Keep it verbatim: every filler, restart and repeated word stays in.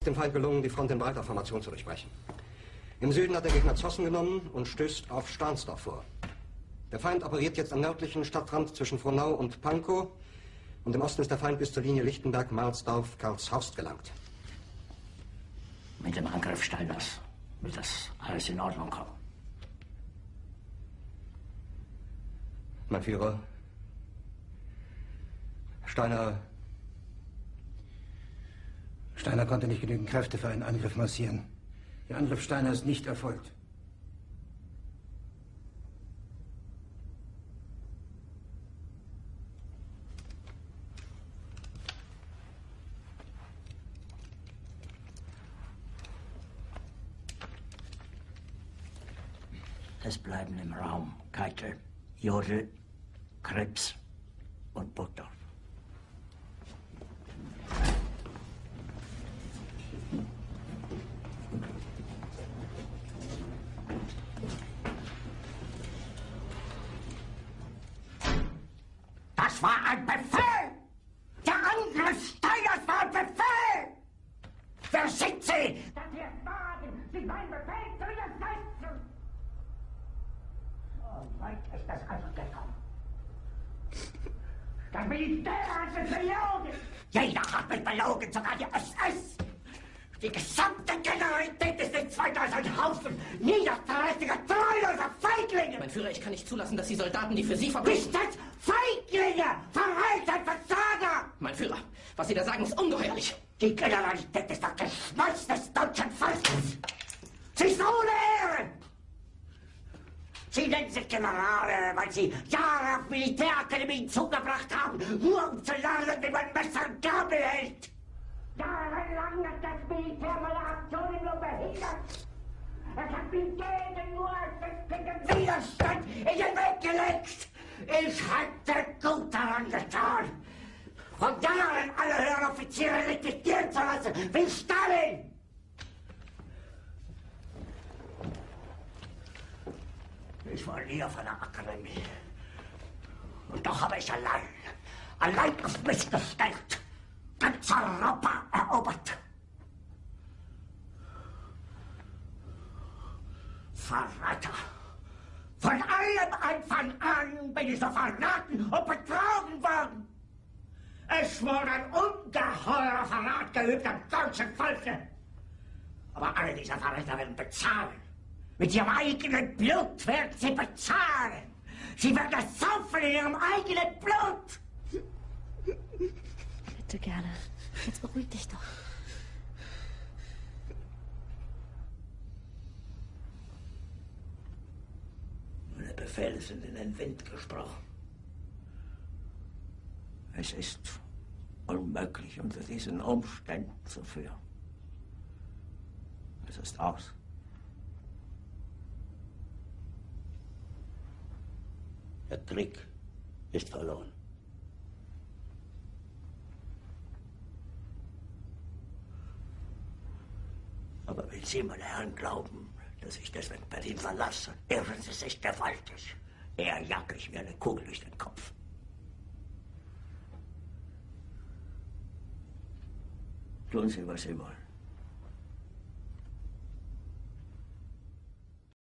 Dem Feind gelungen, die Front in breiter Formation zu durchbrechen. Im Süden hat der Gegner Zossen genommen und stößt auf Stahnsdorf vor. Der Feind operiert jetzt am nördlichen Stadtrand zwischen Frohnau und Pankow und im Osten ist der Feind bis zur Linie Lichtenberg-Marsdorf-Karlshorst gelangt. Mit dem Angriff Steiners wird das alles in Ordnung kommen. Mein Führer, Steiner... Steiner konnte nicht genügend Kräfte für einen Angriff massieren. Der Angriff Steiner ist nicht erfolgt. Es bleiben im Raum Keitel, Jodl, Krebs und Burgdorf. Das war ein Befehl! Der Angriff Steiners war ein Befehl! Wer sind Sie, dass Sie es wagen, sich meinen Befehl zu widersetzen? So weit ist das also gekommen. Das Militär hat mich belogen! Jeder hat mich belogen, sogar die S S! Die gesamte Generalität ist nichts weiter als ein Haufen niederträchtiger, treuloser Feiglinge! Mein Führer, ich kann nicht zulassen, dass die Soldaten, die für Sie verbringen... Nicht als Feiglinge! Verreiter, Versager! Mein Führer, was Sie da sagen, ist ungeheuerlich. Die Generalität ist das Geschmolz des deutschen Volkes! Sie ist ohne Ehre! Sie nennen sich Generale, weil Sie Jahre auf Militärakademien zugebracht haben, nur um zu lernen, wie man Messer und Gabel hält! Jahrelang hat das Militär meine Aktionen nur behindert. Es hat mir jeden nur als gegen Widerstand in den Weg gelegt. Ich hatte gut daran getan, von Jahren alle höheren Offiziere liquidieren zu lassen, wie Stalin. Ich war nie auf einer Akademie. Und doch habe ich allein, allein auf mich gestellt, ganz Europa erobert. Verräter! Von allem Anfang an bin ich so verraten und betrogen worden. Es wurde ein ungeheurer Verrat geübt am deutschen Volke. Aber alle diese Verräter werden bezahlen. Mit ihrem eigenen Blut werden sie bezahlen. Sie werden es saufen in ihrem eigenen Blut. Bitte gerne. Jetzt beruhig dich doch. Meine Befehle sind in den Wind gesprochen. Es ist unmöglich, unter diesen Umständen zu führen. Es ist aus. Der Krieg ist verloren. Aber wenn Sie, meine Herren, glauben, dass ich deswegen Berlin verlasse, irren Sie sich gewaltig. Eher jag ich mir eine Kugel durch den Kopf. Tun Sie, was Sie wollen.